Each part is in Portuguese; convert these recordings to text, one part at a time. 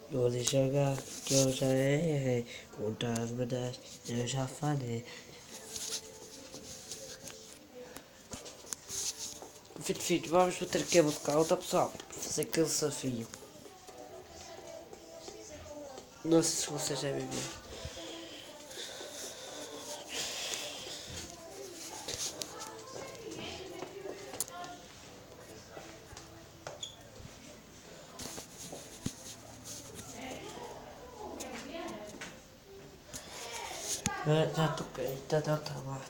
Vou lhe jogar que eu já errei, muitas vezes eu já falhei. Filho, vamos bater aqui a boca pessoal, para fazer aquele desafio. Não sei se vocês já viram. Já toquei, tá lá.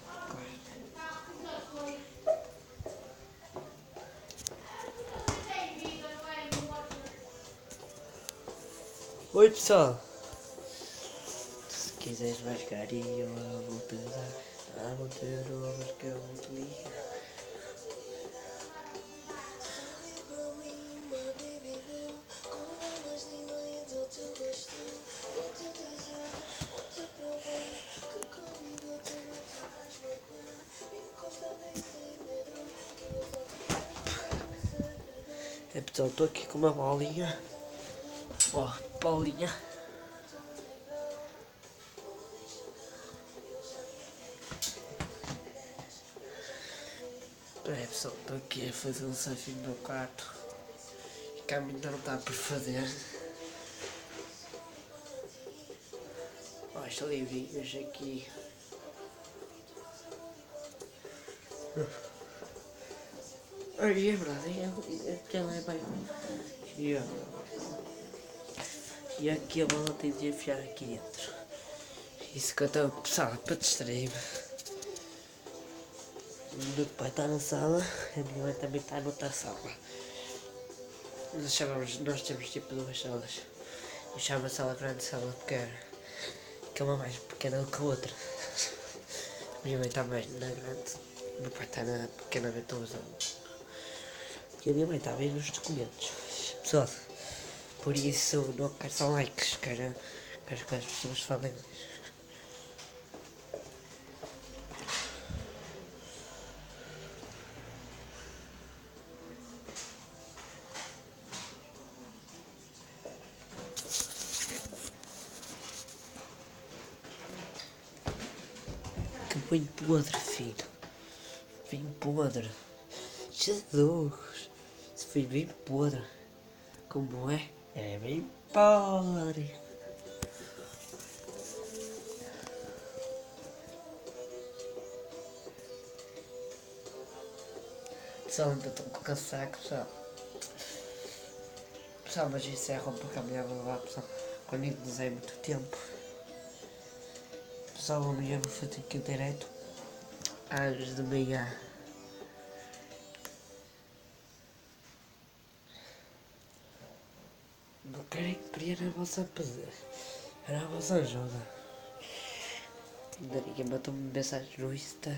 Oi pessoal, se quiseres mais carinho eu vou te dar, vou ter ovos que eu vou te ligar. É pessoal, estou aqui com uma bolinha. Ó, bolinha. É pessoal, estou aqui a fazer um desafio no meu quarto. E que a mim não está por fazer. Ó, estes livrinhos aqui. Ai, é verdade, ela é bem. E aqui a bola tem de enfiar aqui dentro. Isso que eu estou pesado para distrair-me. O meu pai está na sala, a minha mãe também está noutra sala. Nós temos tipo duas salas. Eu chamo a sala grande e a sala pequena. Que é uma mais pequena do que a outra. A minha mãe está mais na grande. O meu pai está na pequena ventosa. E a minha mãe está bem nos documentos. Pessoal, por isso não quero só likes, quero que as pessoas falem. Que bem podre, filho. Bem podre. Jesus. Se foi bem podre. Como é? É bem podre. Pessoal, ainda estou com casaco, pessoal. Pessoal, mas isso é roupa que a mulher vai lavar, pessoal. Quando eu não usei muito tempo. Pessoal, amanhã vou fazer aqui direto. Às de manhã. Não queria a vossa pesadelo. Era a vossa ajuda. Ainda ninguém mandou-me mensagens no Insta.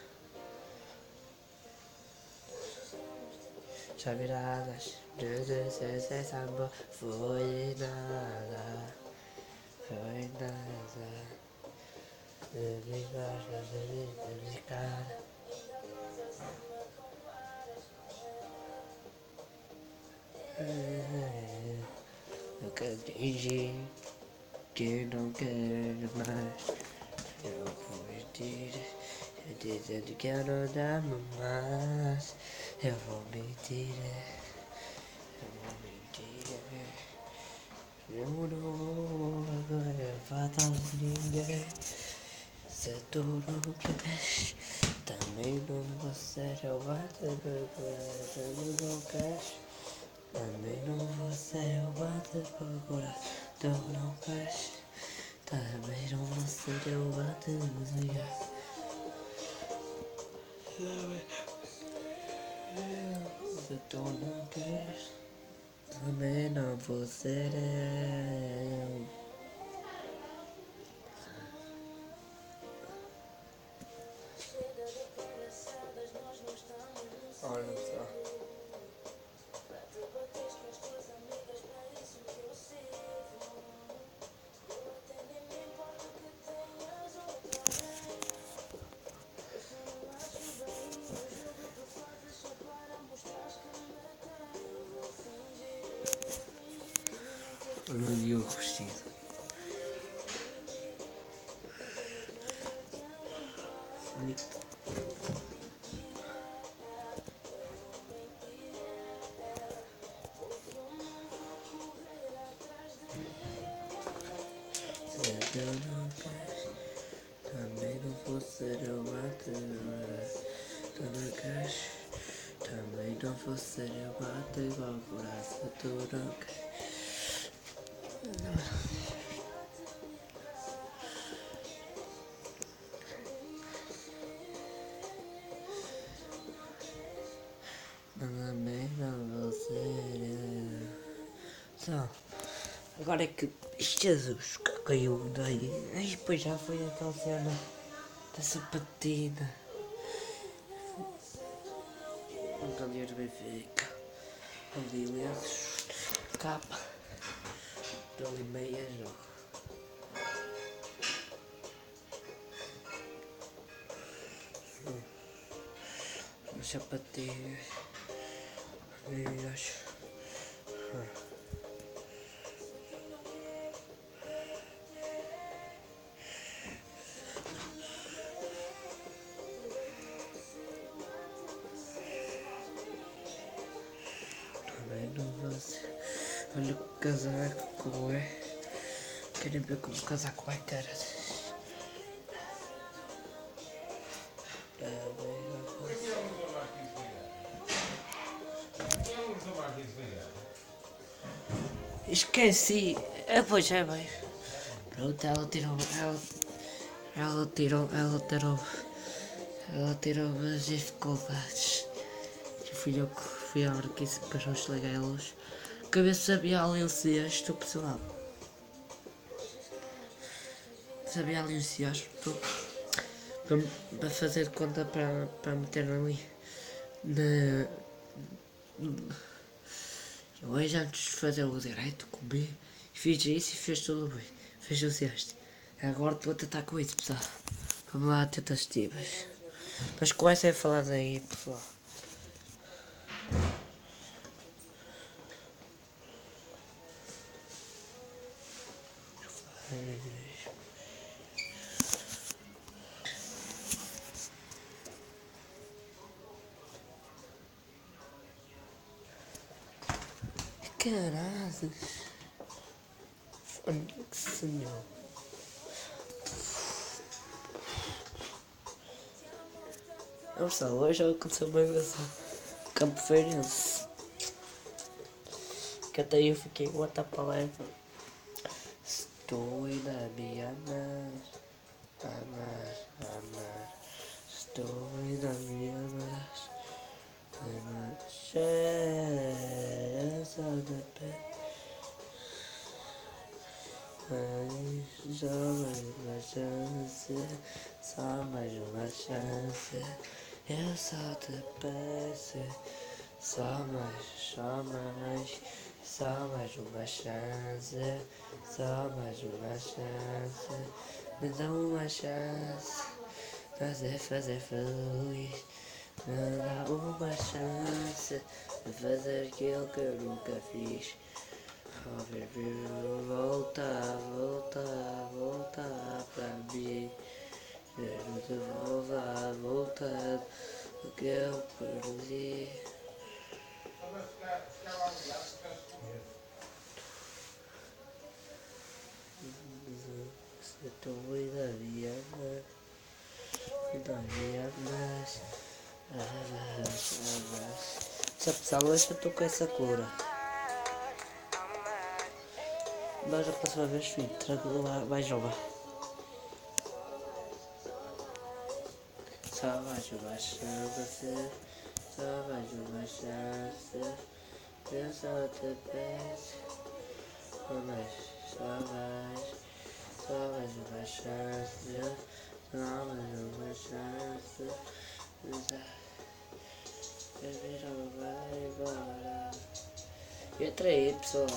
Já viradas. Não samba. Foi nada. Foi nada. De cara. Eu quero fingir que não quero mais. Eu vou mentir, dizendo que eu não amo mais. Eu vou mentir, eu não vou agora de ninguém. Se tu não queres, também não vou ser eu bater também não queres. Também não vou ser eu bater procurar, tu não queres. Também não vou ser eu bater desligar. Se tu não queres, também não vou ser eu. Olha só. No dia vestido. Se tu não queres, também não vou ser eu bater. Tu não queres, também não vou ser eu bater igual por essa. Tu não queres. Também não vou ser eu. Só. Agora é que. Jesus, que caiu daí. Ai, pois já foi aquela cena da sapatina. Ali do Benfica. Ali lenços. Capa. Ali meia jogo. As sapatilhas. Meias. Também não vou ser. Olha o casaco como é. Querem ver como o casaco é, cara? Esqueci. Pois é, bem. Pronto, ela tirou as dificuldades. Fui eu que fui a hora que isso para os legá-los. Cabeça sabia ali o cesto, pessoal. Sabia ali o cesto. Para fazer conta para meter ali. Hoje antes de fazer o direito, comi, fiz isso e fez tudo bem. Fez o cesto. Agora estou a tentar com isso, pessoal. Vamos lá, tentativas. Mas comecem a falar daí, pessoal. Caralho. Que senhor. Não só, hoje aconteceu uma invasão. Campo Feirense. Que até eu fiquei, what the palavra. Estou indo a me amar. Estou indo a me amar. Cheia de pé. Mas só mais uma chance. Só mais uma chance. Eu só te peço. Só mais uma chance. Só mais uma chance. Me dá uma chance. Fazer feliz. Me dá uma chance de fazer aquilo que eu nunca fiz. Voltar pra mim. Quero te voltar o que eu perdi. Se tu ainda me amas, pessoal, hoje eu estou com essa cura. Mas a próxima vez, filho, trago mais uma. Só mais uma chance, só mais uma chance. Eu só te peço, só mais uma chance. Só mais uma chance. Não vai embora. E outra aí, pessoal.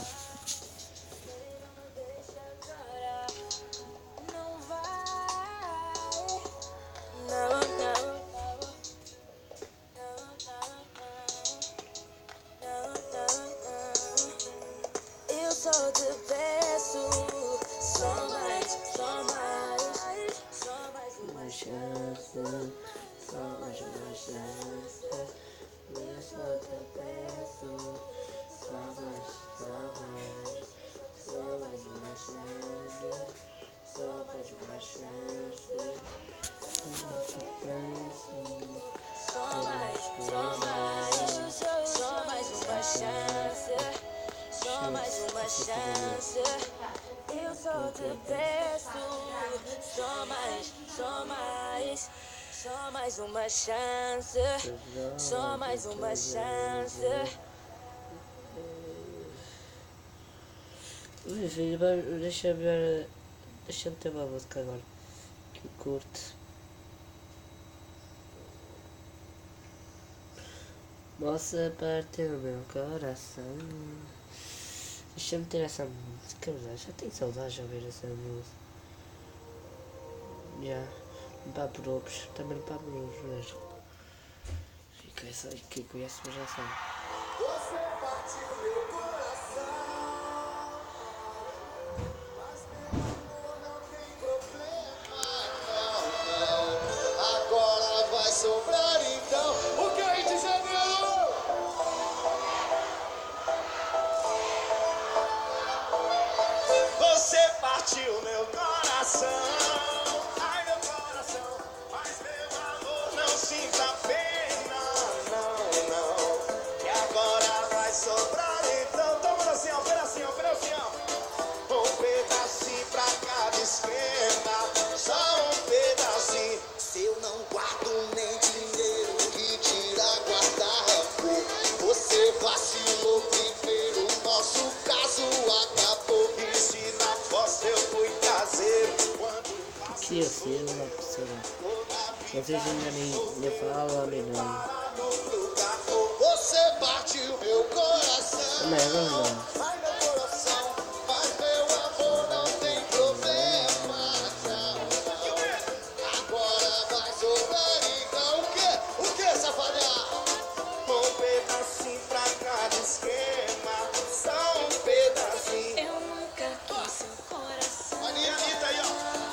só te peço, só mais uma chance, só mais uma chance. Eu só te peço, só mais uma chance, só mais uma chance. Eu te peço, só mais uma chance, só mais uma chance. Eu só te peço, só mais uma chance, só mais uma chance. Deixa-me ter uma música agora que eu curto. Moça, partiu meu coração. Deixa-me ter essa música, já tenho saudades de ouvir essa música. Já, no Papo Lopes, também no Papo Lopes mesmo. Quem conhece já sabe. Você partiu meu coração, mas meu amor não tem problema, não. Agora vai sobrar então o que a gente já deu. Você partiu meu coração, ai meu coração, mas meu amor não sinta pena, não. E agora vai sobrar então, toma assim, ó, pedacinho. Um pedacinho pra cada esquema, só um pedacinho. Se eu não guardo nem dinheiro que tira guardar-roupa, você vacilou primeiro, nosso caso acabou. E se na fossa eu fui caseiro, quando Que eu sei, uma pessoa. Vocês ainda nem falam, nem não. você partiu meu coração. Não é verdade. Ai meu coração, mas meu amor não tem problema, não. Agora vai sobrar então o que, safadão? Um pedacinho pra cada esquema, só um pedacinho. Eu nunca quis seu coração. Anitta aí, ó.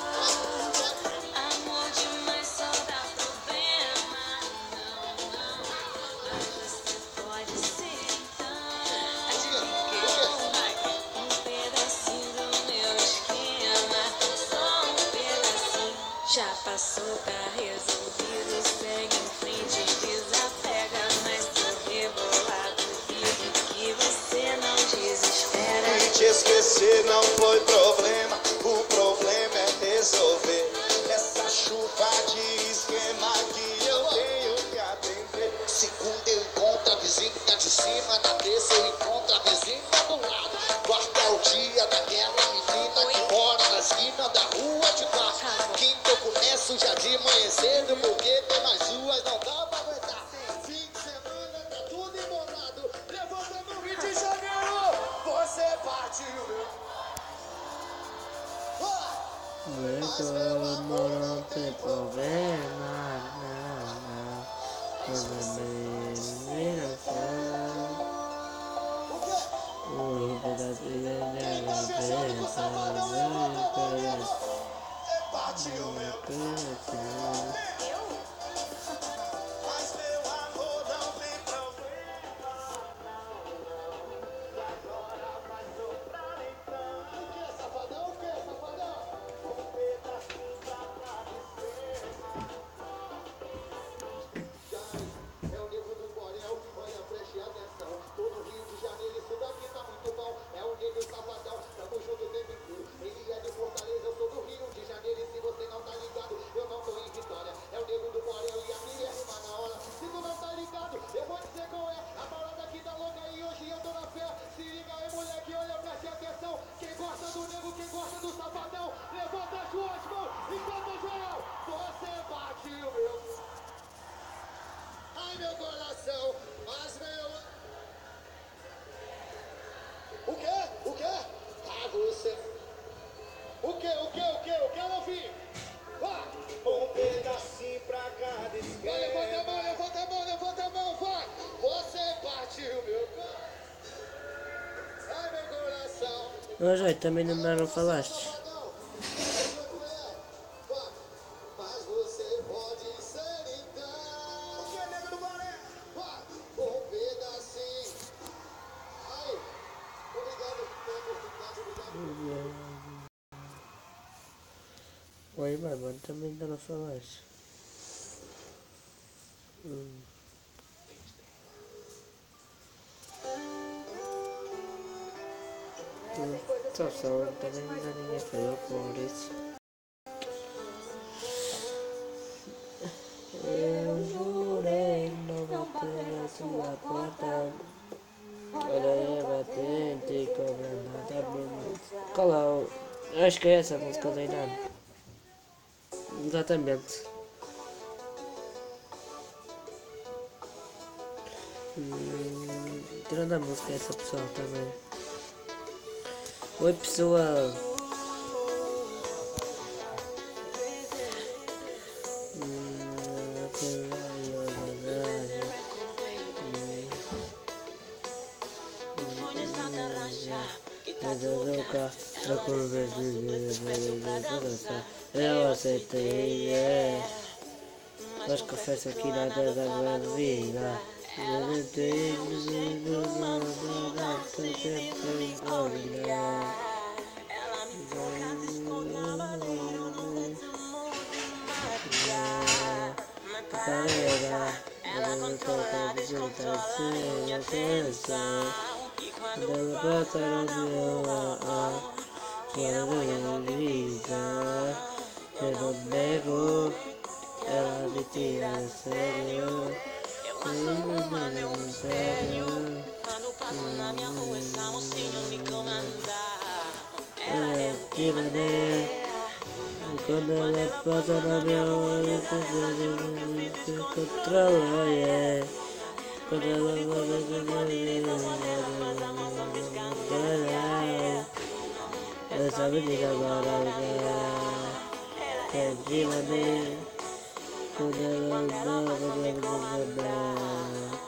Amor demais só dá problema. Não. Mas você pode ser então. Um pedacinho do meu esquema. Só um pedacinho. Já passou, tá resolvido. Segue em frente, desapega. Mas tô rebolado. Vivo que você não desespera. E te esquecer não foi problema, o problema é resolver essa chuva de esquema que eu tenho que atender. Segunda eu encontro a vizinha de cima, na terça eu encontro a vizinha do lado. Quarta é o dia daquela menina que mora na esquina da rua de baixo. Quinta eu começo já de manhã cedo, porque tem mais duas, não dá pra aguentar. Fim de semana tá tudo embolado, levanta no Rio de Janeiro, você partiu meu. Meu amor não tem problema, não. Um pedacinho Partiu meu coração. mas meu amor não tem problema. Agora vai sobrar então. O que, safadão? Um pedacinho pra cada esquema. É o nível do Borel, olha, preste atenção. Todo Rio de Janeiro, isso daqui tá muito bom. Mas olha, também não falaste. Mas você pode ser então. O que é nego do balé? Um pedacinho. Aí, obrigado pela oportunidade, obrigado. Oi, mano, também ainda não falaste. Só também ainda ninguém falou por isso. Eu jurei não bater a sua porta. Olha aí, batente e cobra nada bonito. Qual é o... Acho que é essa a música do Inano. Exatamente. Tirando a música essa pessoal também. Oi pessoal. Eu aceitei, mas confesso que nada da minha vida. Eu tenho nada tempo em olhar. Ela controla, descontrola minha atenção. E quando ela bota no meu quando vida, eu não nego. Ela me tira a sério. Eu faço humano, eu me sério. Quando passo na minha rua, essa mocinha me comanda. Ela é tiraneira. Quando ela passa na minha rua, eu se controla, yeah. Quando ela passa na minha rua, essa menina maravilhosa. É tiraneira. Quando ela anda,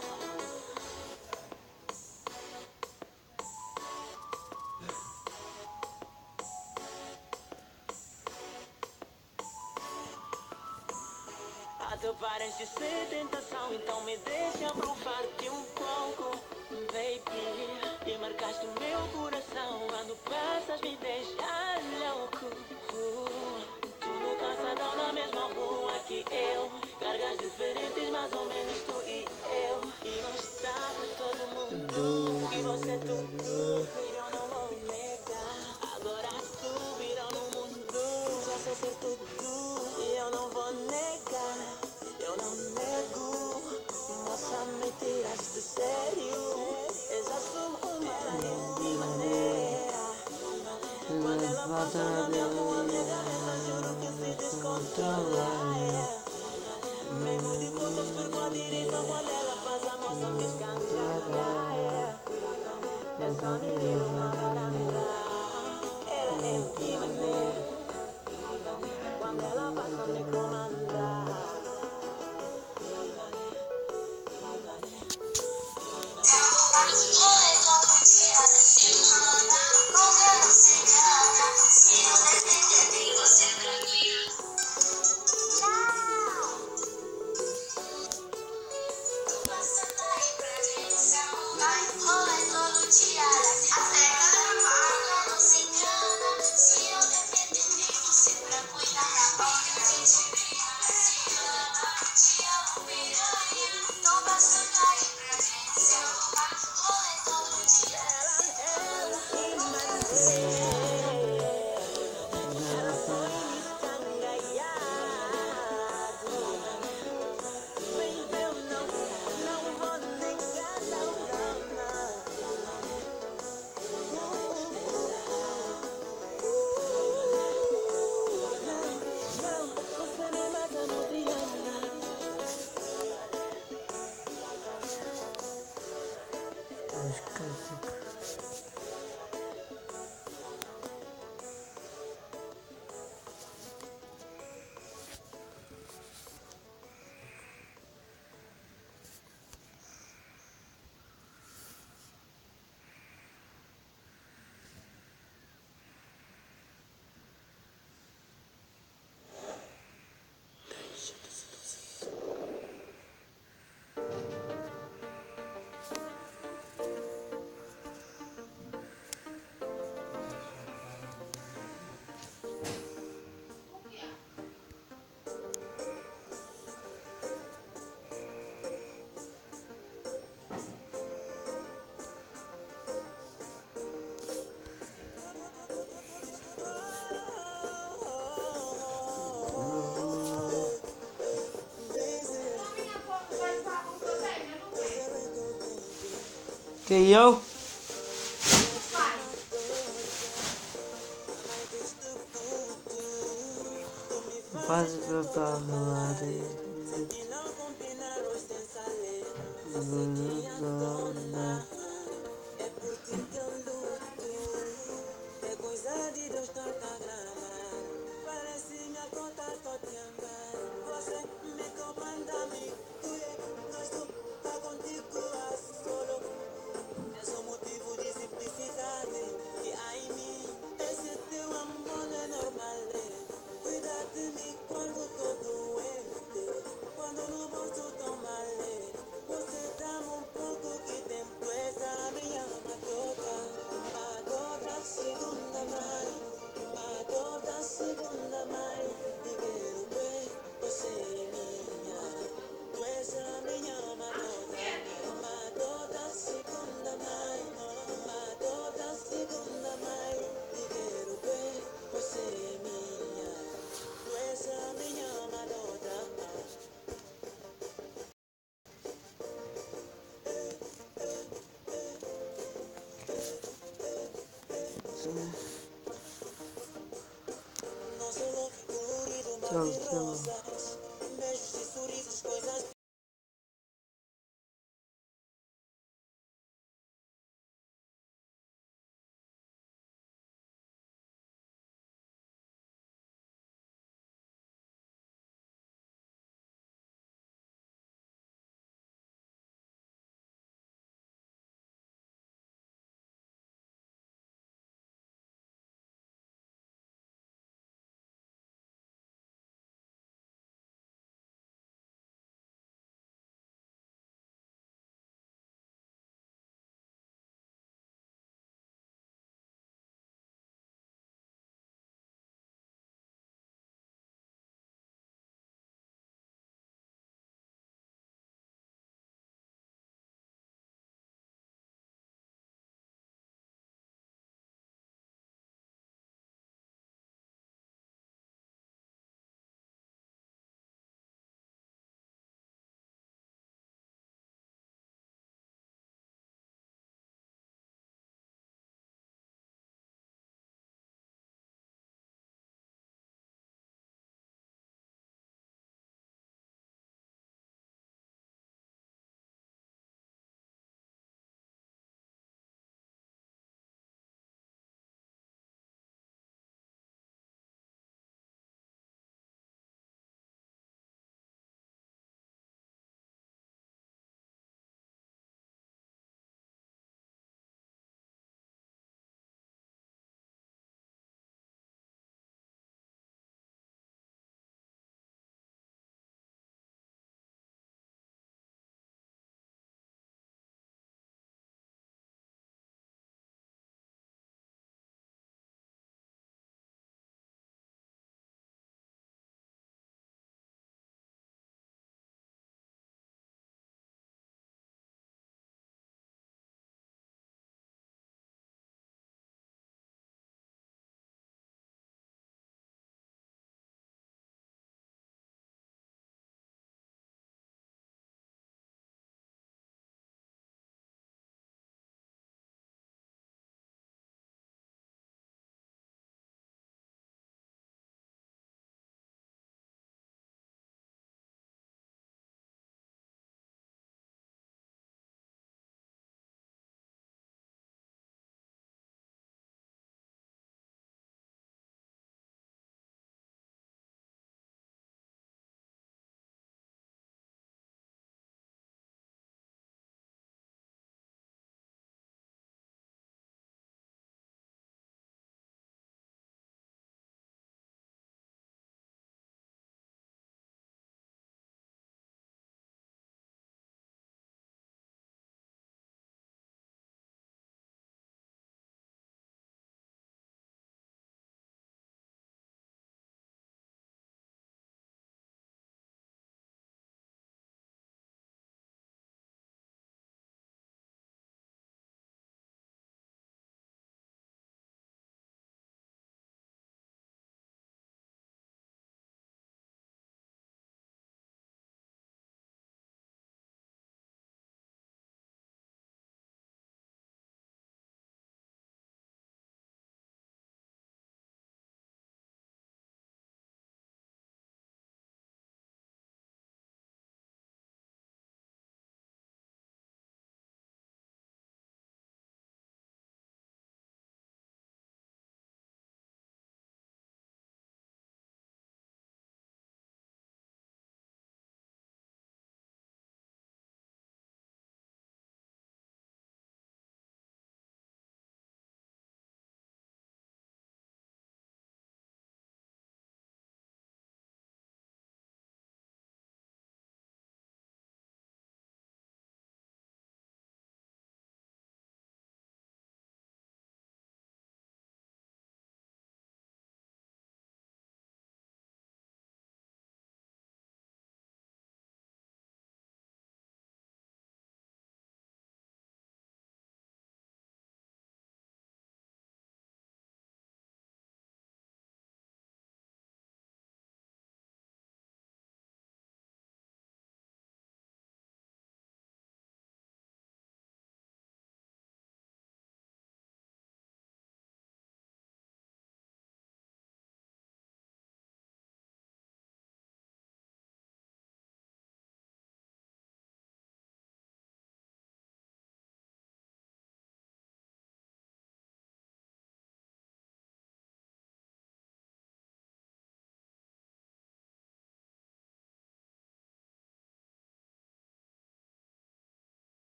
tu parece ser tentação, então me deixa provar-te um pouco, baby. E marcaste o meu coração, quando passas me deixa louco. Tu no calçadão na mesma rua que eu, cargas diferentes, mais ou menos tu e eu. E não está pra todo mundo que você é tudo, e eu não vou negar. Agora tu virou no mundo, já sei ser tudo, e eu não vou negar. Eu não nego, moça, me tiraste de sério. Eu já sou uma de maneira. Quando ela passa na minha rua, ela juro que se descontrola. Mesmo de costas por tua direita, quando ela passa a mão, só me escancara. É só menina, ela é de maneira. Quando ela passa, me comanda. Quem eu? Faz pra falar. Tchau, tchau.